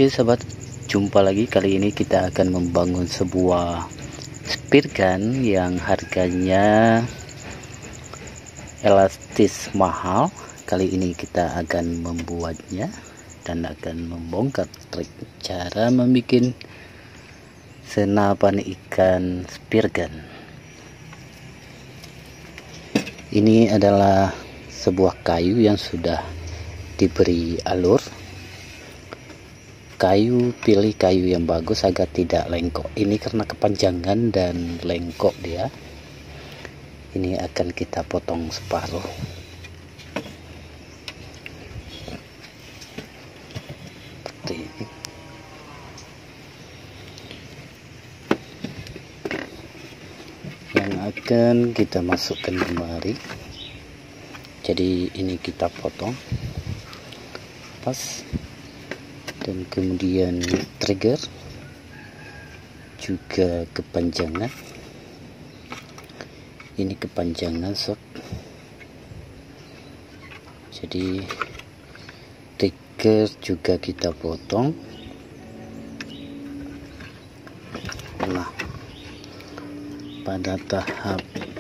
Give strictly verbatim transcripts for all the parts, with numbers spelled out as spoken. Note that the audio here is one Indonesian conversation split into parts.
Oke sobat, jumpa lagi. Kali ini kita akan membangun sebuah spear gun yang harganya elastis mahal. Kali ini kita akan membuatnya dan akan membongkar trik cara membuat senapan ikan spear gun. Ini adalah sebuah kayu yang sudah diberi alur. Kayu, pilih kayu yang bagus agar tidak lengkok. Ini karena kepanjangan dan lengkok dia. Ini akan kita potong separuh. Seperti ini. Yang akan kita masukkan kemari. Jadi ini kita potong pas. Dan kemudian trigger juga kepanjangan, ini kepanjangan sob. Jadi trigger juga kita potong. Nah, pada tahap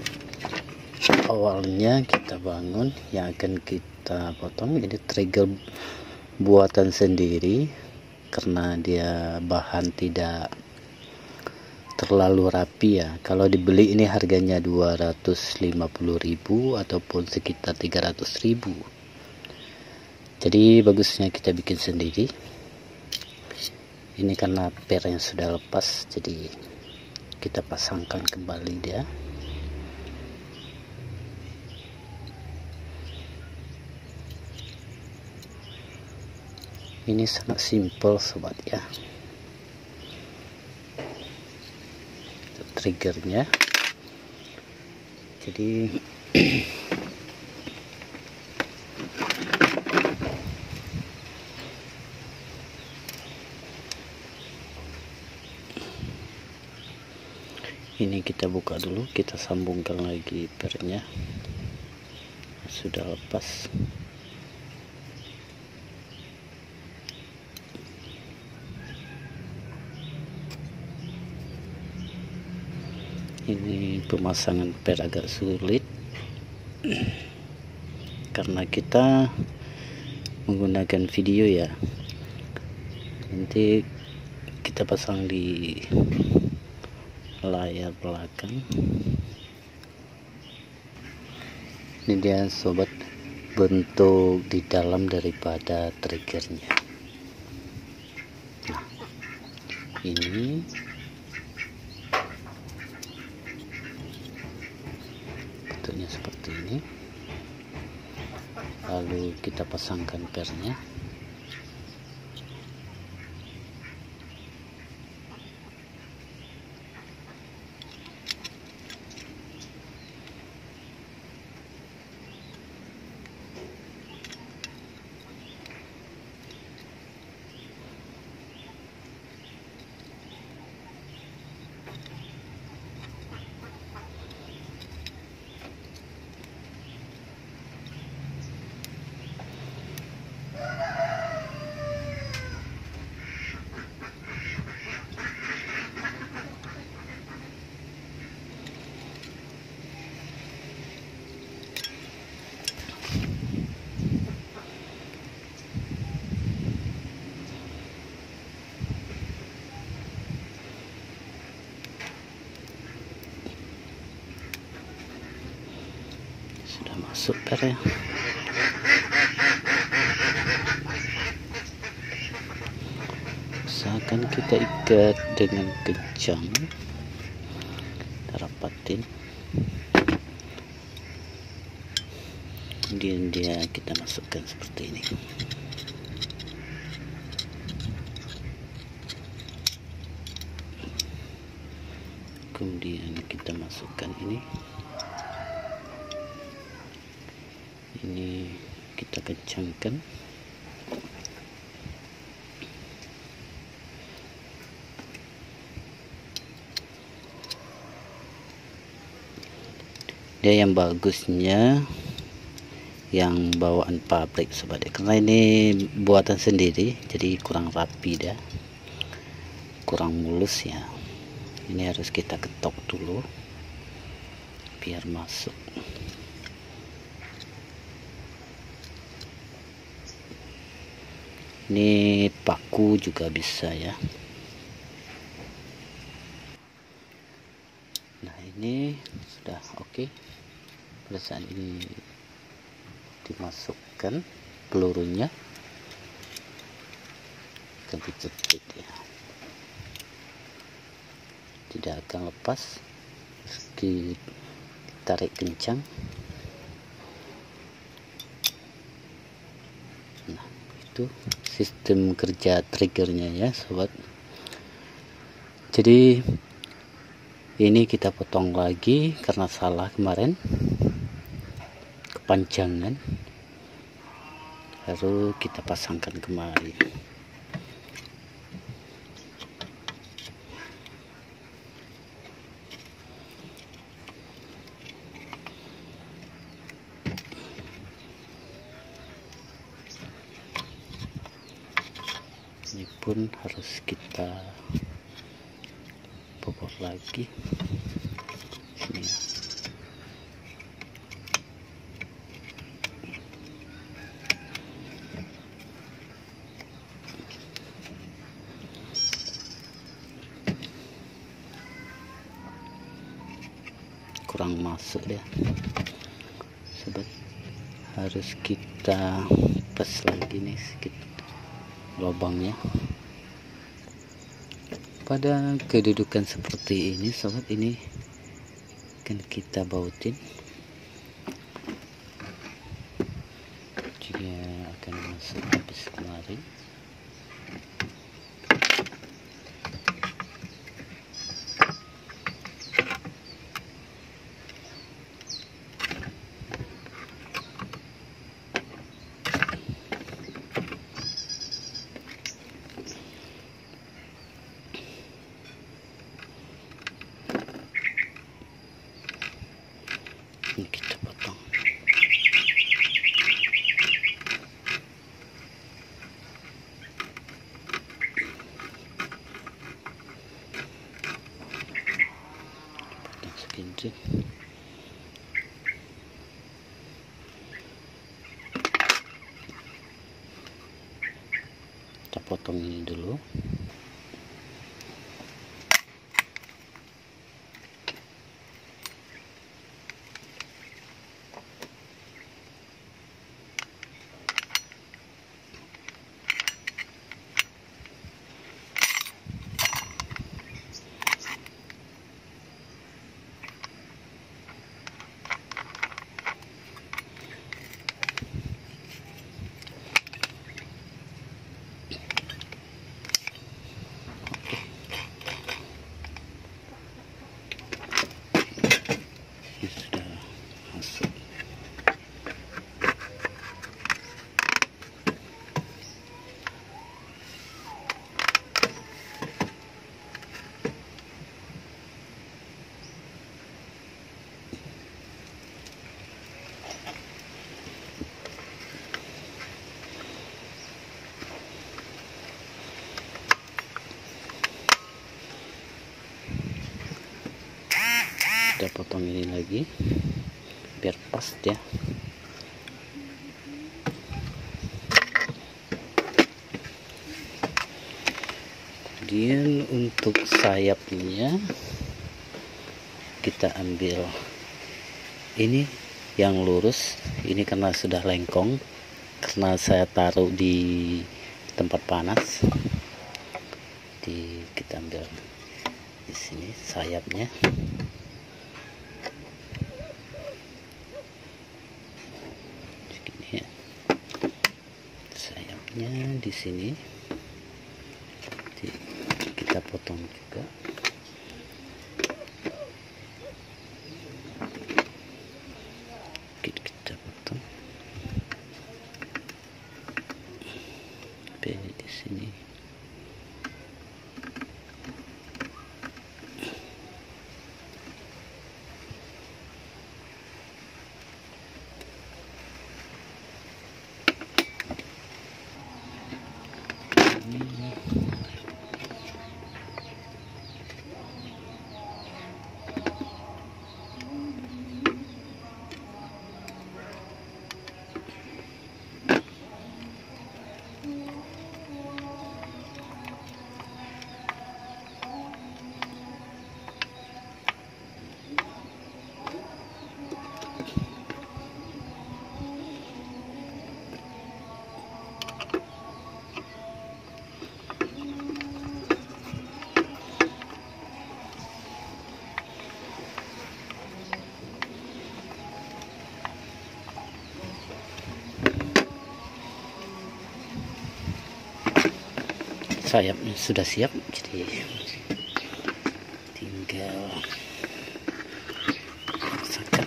awalnya kita bangun yang akan kita potong ini trigger buatan sendiri karena dia bahan tidak terlalu rapi ya. Kalau dibeli ini harganya dua ratus lima puluh ribu ataupun sekitar tiga ratus ribu. Jadi bagusnya kita bikin sendiri. Ini karena pernya sudah lepas, jadi kita pasangkan kembali dia. Ini sangat simple sobat ya. Triggernya. Jadi ini kita buka dulu, kita sambungkan lagi pernya. Sudah lepas. Ini pemasangan per agak sulit karena kita menggunakan video ya. Nanti kita pasang di layar belakang. Ini dia sobat, bentuk di dalam daripada triggernya. Nah, ini seperti ini, lalu kita pasangkan pernya. Sudah masuk pernya. Usahakan kita ikat dengan kencang, kita rapatin. Kemudian dia kita masukkan seperti ini. Kemudian kita masukkan ini. Ini kita kencangkan. Dia yang bagusnya yang bawaan pabrik sobat ya, karena ini buatan sendiri jadi kurang rapi dah, kurang mulus ya. Ini harus kita ketok dulu biar masuk. Ini paku juga bisa ya. Nah ini sudah oke okay. Pada saat ini dimasukkan pelurunya dan dijepit ya, tidak akan lepas meski tarik kencang. Nah itu sistem kerja triggernya ya sobat. Jadi ini kita potong lagi karena salah kemarin, kepanjangan, lalu kita pasangkan kembali. Ini pun harus kita bobot lagi sini ya. Kurang masuk deh sobat, harus kita pas lagi nih sedikit lubangnya. Pada kedudukan seperti ini sobat, ini akan kita bautin jika akan masuk habis kemarin. Ini kita potong. Potong segini. Kita potong ini dulu. Kita potong ini lagi biar pas ya. Kemudian untuk sayapnya kita ambil ini yang lurus, ini karena sudah lengkong karena saya taruh di tempat panas. Di kita ambil di sini sayapnya. Sayapnya di sini kita potong juga. Kita potong di sini. sayapnya sudah siap, jadi tinggal pasangkan.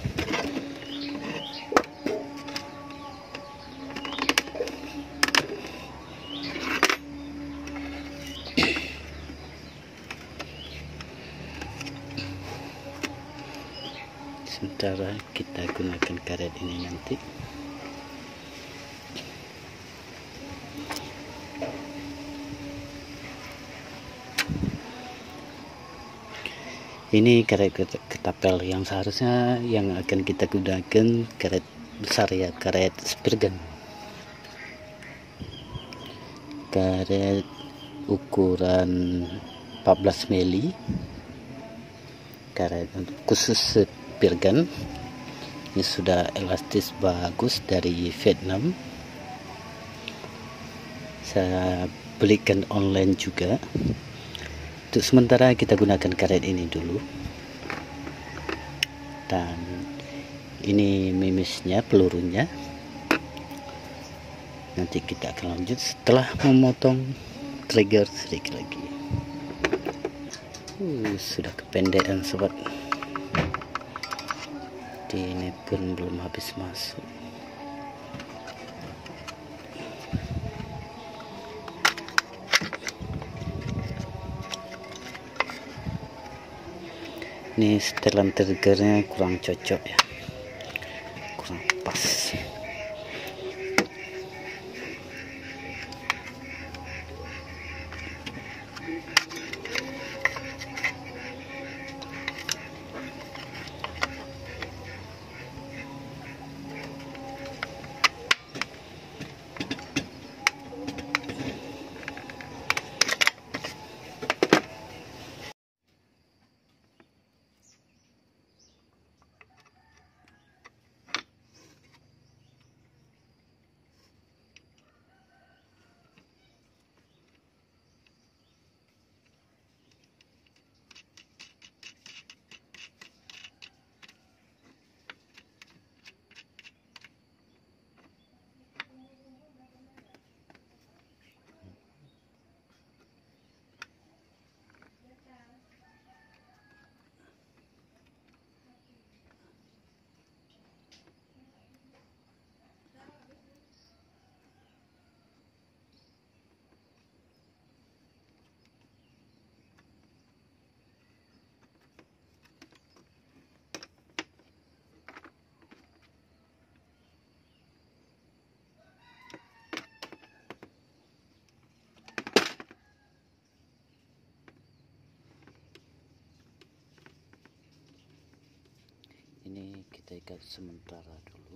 Sementara kita gunakan karet ini nanti. Ini karet ketapel yang seharusnya yang akan kita gunakan karet besar ya, karet spear gun. Karet ukuran empat belas mili, karet khusus spear gun. Ini sudah elastis bagus dari Vietnam. Saya belikan online juga. Untuk sementara kita gunakan karet ini dulu. Dan ini mimisnya, pelurunya. Nanti kita akan lanjut setelah memotong trigger sedikit lagi. Uh, sudah kependekan sobat. Ini pun belum habis masuk. Ini setelan triggernya kurang cocok ya, kurang pas. Ini kita ikat sementara dulu.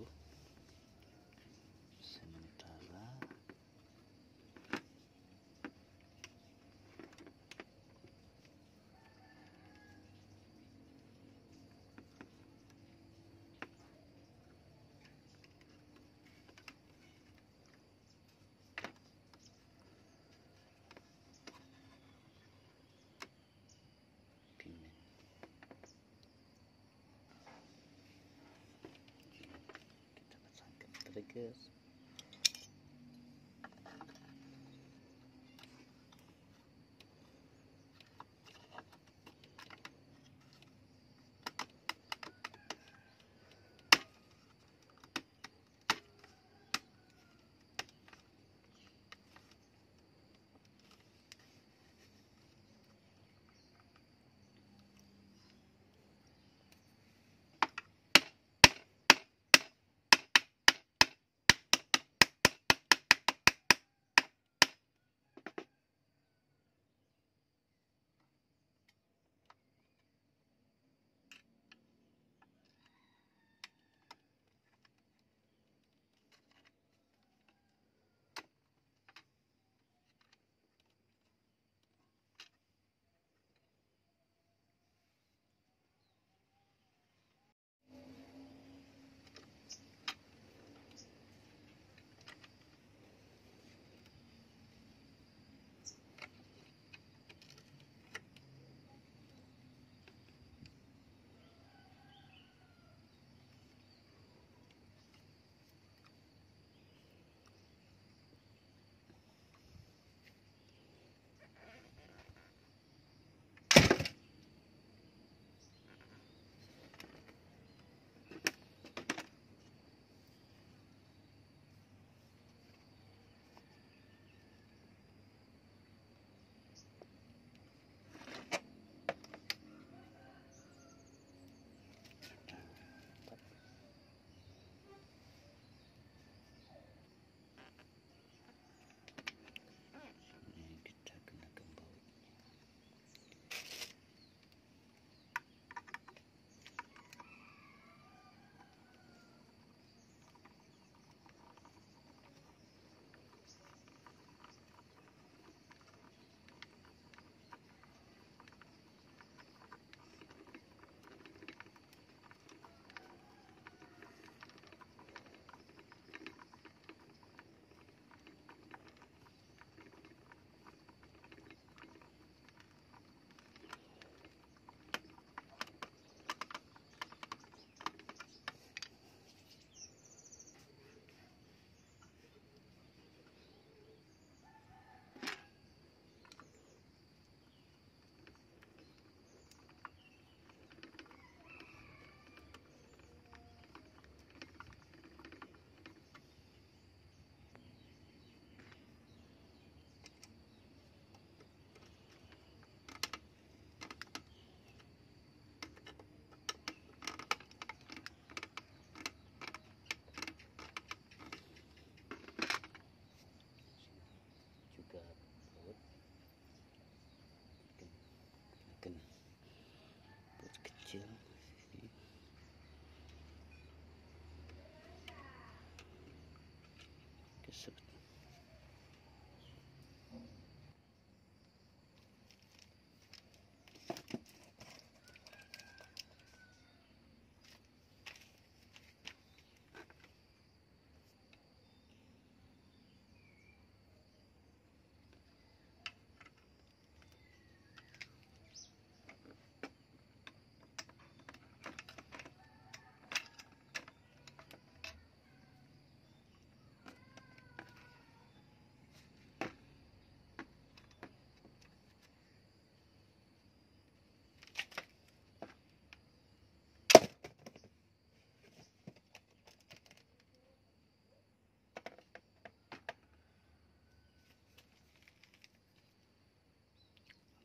Sementara trigger.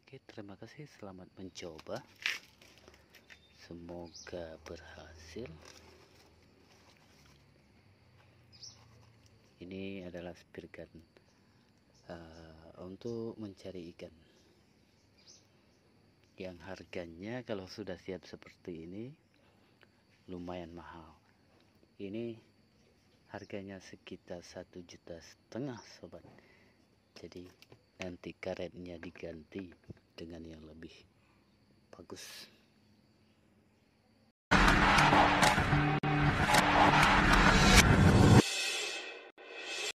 Oke, terima kasih, selamat mencoba, semoga berhasil. Ini adalah spear gun uh, untuk mencari ikan yang harganya kalau sudah siap seperti ini lumayan mahal. Ini harganya sekitar satu juta setengah sobat. Jadi nanti karetnya diganti dengan yang lebih bagus.